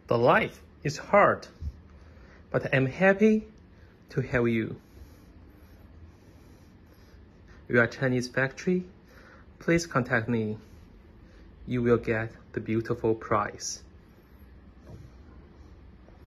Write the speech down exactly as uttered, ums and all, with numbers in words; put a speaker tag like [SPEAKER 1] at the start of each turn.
[SPEAKER 1] The life is hard, but I'm happy to have you. You are Chinese factory. Please contact me. You will get the beautiful prize.